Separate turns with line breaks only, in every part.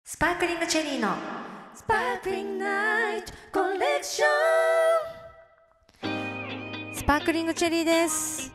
スパークリングチェリーのスパークリングナイトコレクション。スパークリングチェリーです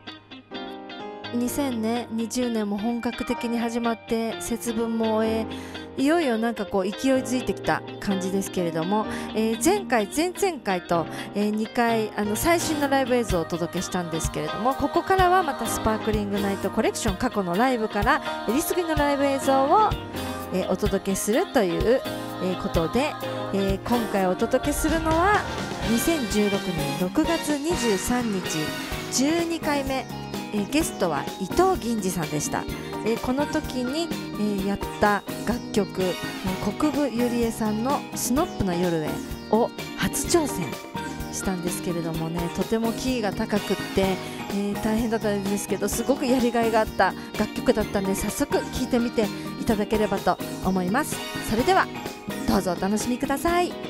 。2020年も本格的に始まって節分も終え、いよいよなんかこう勢いづいてきた感じですけれども、前回前々回と、2回最新のライブ映像をお届けしたんですけれども、ここからはまたスパークリングナイトコレクション過去のライブからえりすぐりのライブ映像をお届けするということで、今回お届けするのは2016年6月23日12回目、ゲストは伊藤銀次さんでした。この時に、やった楽曲国分ゆりえさんのスノップの夜へを初挑戦したんですけれどもね、とてもキーが高くって、大変だったんですけど、すごくやりがいがあった楽曲だったんで、早速聴いてみていただければと思います。それではどうぞお楽しみください。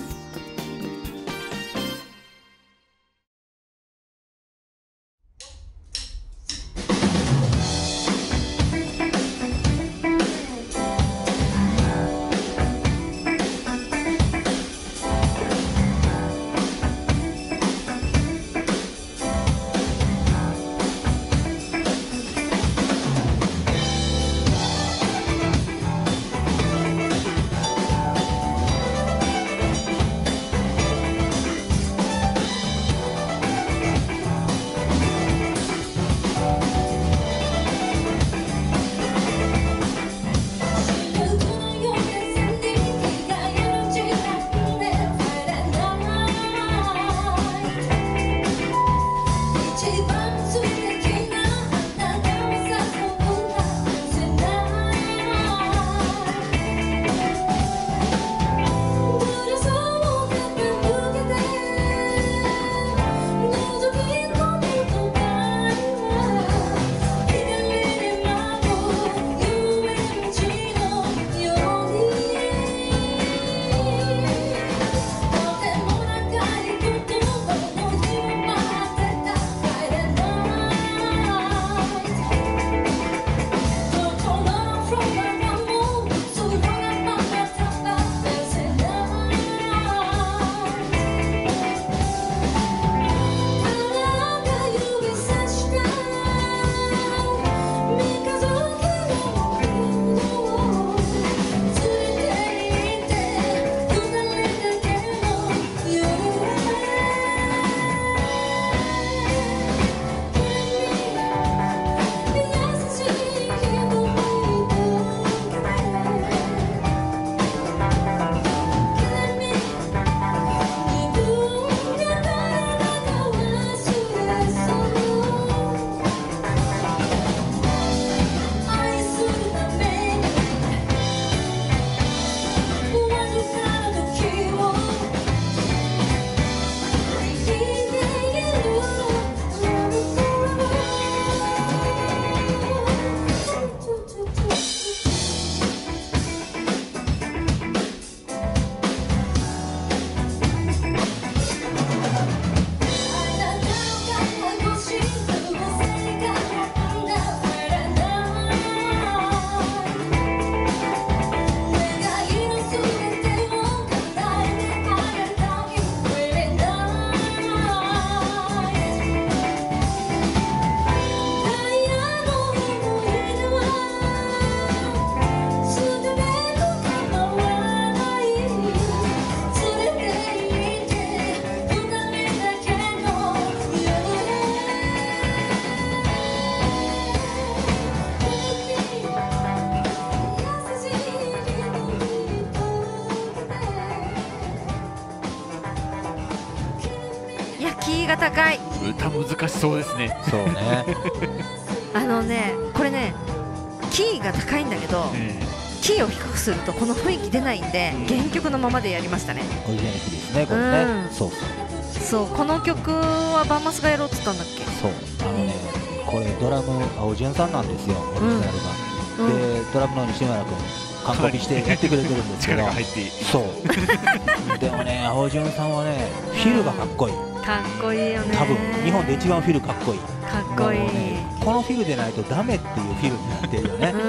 キーが高い。
歌難しそうですね。
そうね。
これね、キーが高いんだけど、キーを低くするとこの雰囲気出ないんで、原曲のままでやりましたね。
オリジナリティですね、これね。そう
そう、この曲はバンマスがやろうって言ったんだっけ。
そう、これドラム青潤さんなんですよ、オリジナルが。で、ドラムの西村君完コピしてやってくれてるんですけど、そうでもね、青潤さんはね、フィルがかっこいい。
かっこいいよね。
多分日本で一番フィルかっこいい。
かっこいい。
このフィルでないとダメっていうフィルになってるよね。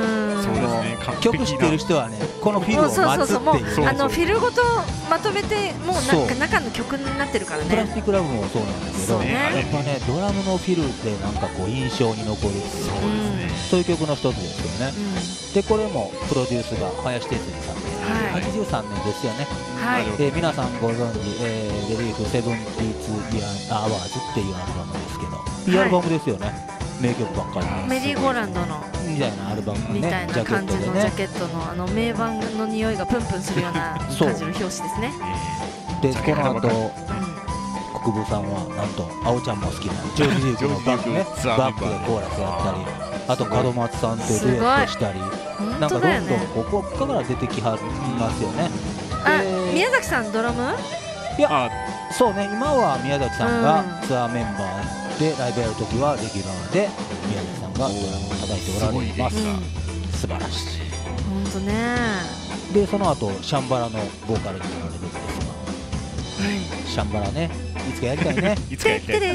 曲知ってる人はねこのフィルを待つっていう、
フィルごとまとめてもう中の曲になってるからね。
プラスティックラブもそうなんですけど、やっぱねドラムのフィルってなんかこう印象に残るそういう曲の一つですよね。でこれもプロデュースが林哲司さんで83年ですよね。皆さんご存知レリーフ72 Hours っていうアルバムですけど、いいアルバムですよね。名曲ばっかり。
メリーゴーランドの
みたいなアルバム
みたいな感じのジャケットの名盤の匂いがプンプンするような感じの表紙ですね。
でこの後国分さんはなんとあおちゃんも好きなジョージ・リークのバックでコーラスやったり、あと門松さんとデュエットしたり、なんかどんどんここから出てきはりますよね。
宮崎さんドラム？
いやそうね、今は宮崎さんがツアーメンバーでライブやるときはレギュラーで宮崎さんがドラムを叩いておられます。素晴らしい。
本当ね。
でその後シャンバラのボーカルになられるんですが、シャンバラねいつかやりたいね。
いつかやりたい。いつかや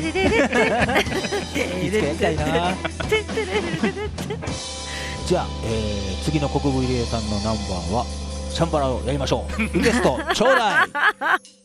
りたいな。じゃあ次の国分入江さんのナンバーはシャンバラをやりましょう。リクエストちょうだい。